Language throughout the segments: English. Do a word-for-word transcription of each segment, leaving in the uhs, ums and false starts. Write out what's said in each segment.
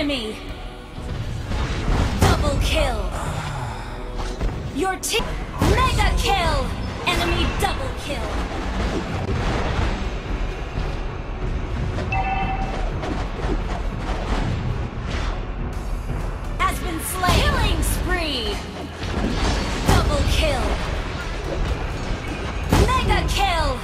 enemy! Double kill! Your team... Mega kill! Enemy double kill! Has been slain! Killing spree! Double kill! Mega kill!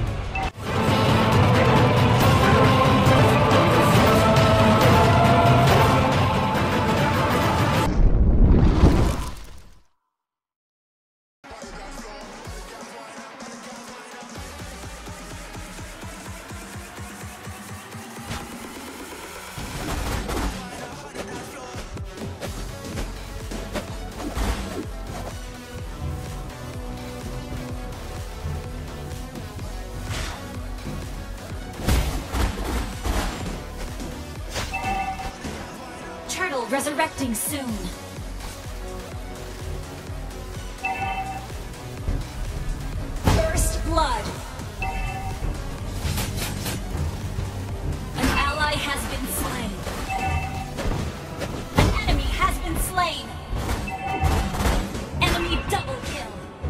Resurrecting soon. First blood. An ally has been slain. An enemy has been slain. Enemy double kill.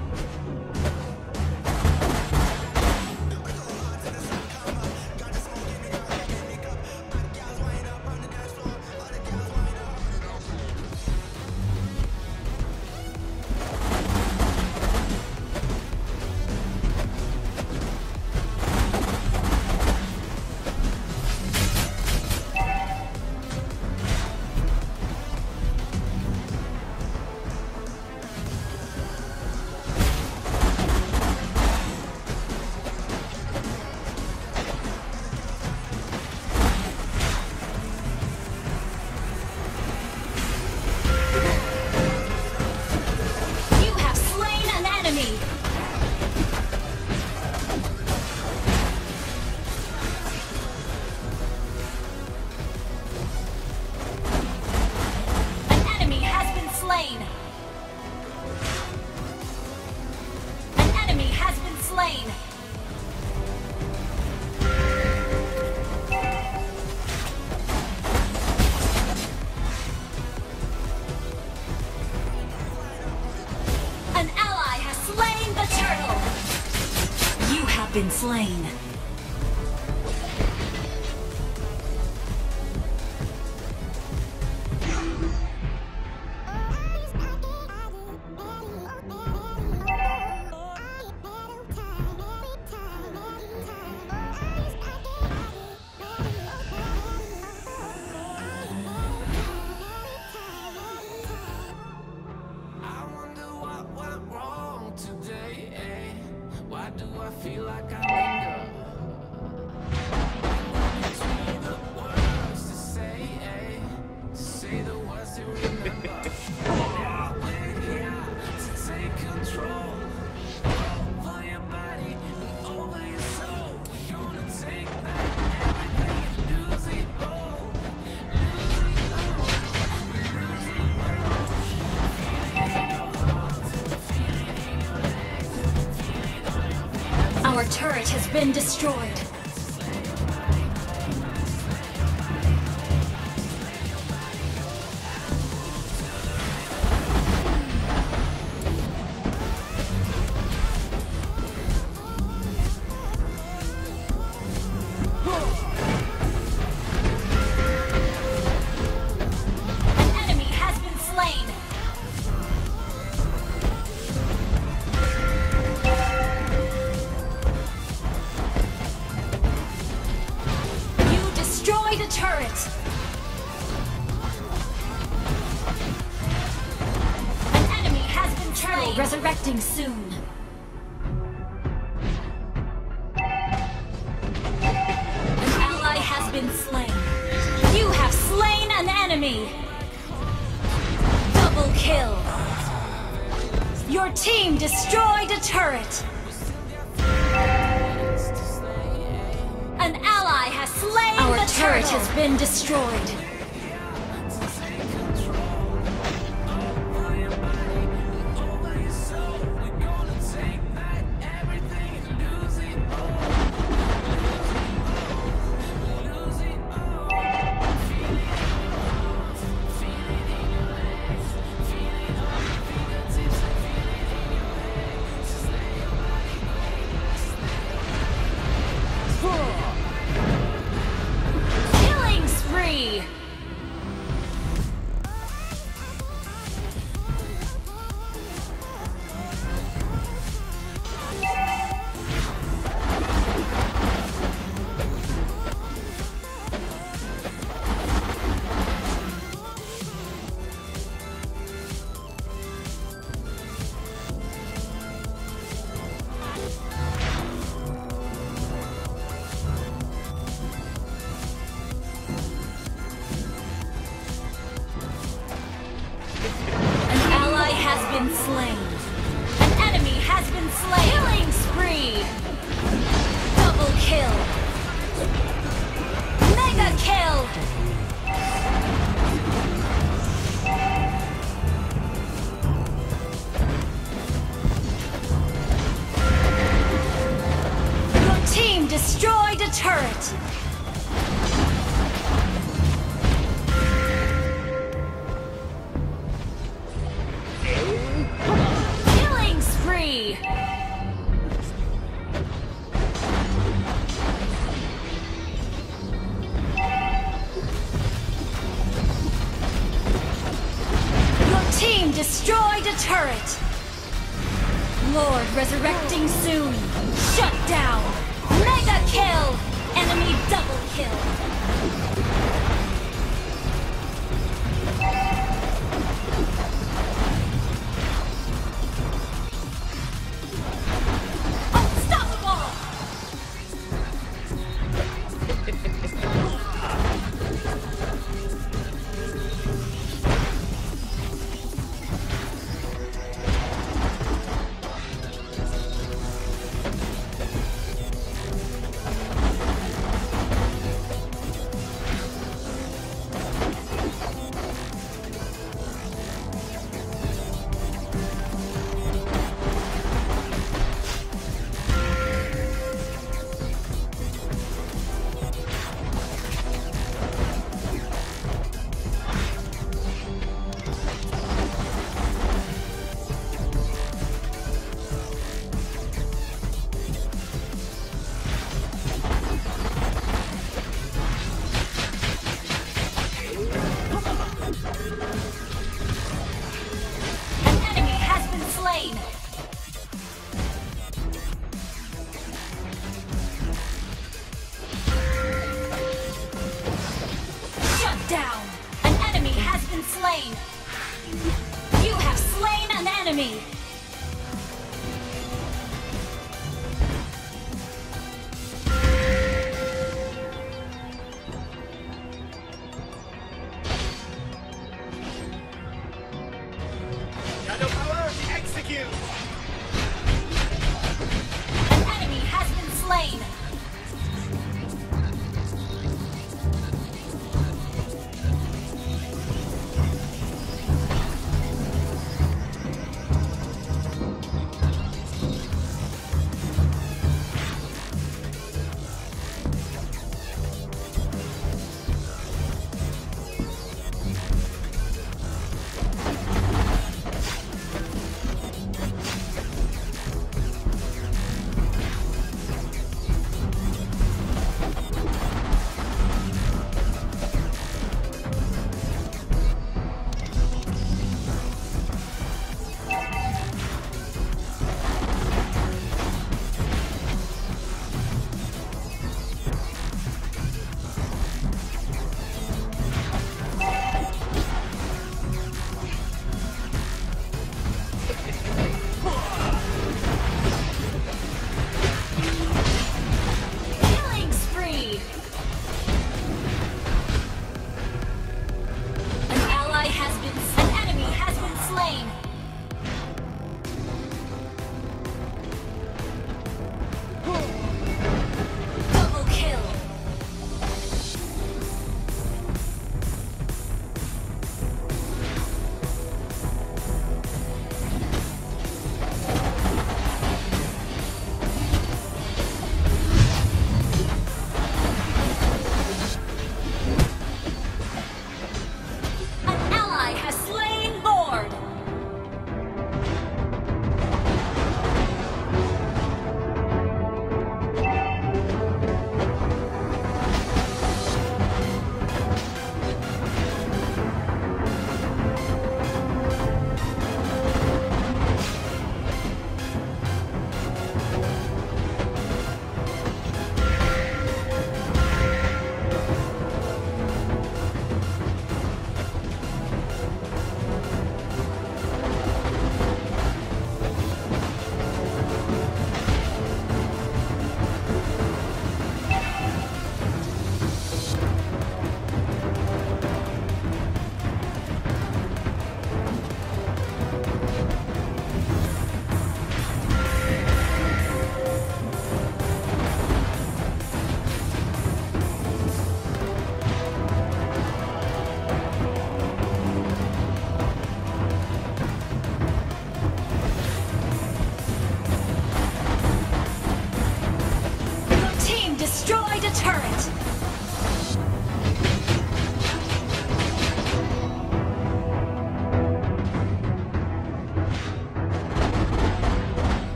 Been slain. Feel like I linger. Between the words to say, eh? To say the words to remember. Now we're here to take control over your body and over your soul. We're gonna take back everything and lose it all. Lose it all. Lose it all. Feel it in your heart. Feel it in your legs. Feel it on your feet. Our turret has been destroyed. An enemy has been slain. Destroy the turret! An enemy has been slain. Resurrecting soon. An ally has been slain. You have slain an enemy! Double kill! Your team destroyed a turret! An ally has slain Our the turret turtle. has been destroyed. been slain. An enemy has been slain. Killing spree. Double kill. Mega kill. Your team destroyed a turret. Killing spree. Team destroyed a turret! Lord resurrecting soon! Shut down! Mega kill! Enemy double kill! Unstoppable! Down! An enemy has been slain! You have slain an enemy! Shadow power, execute! An enemy has been slain!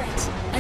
turret.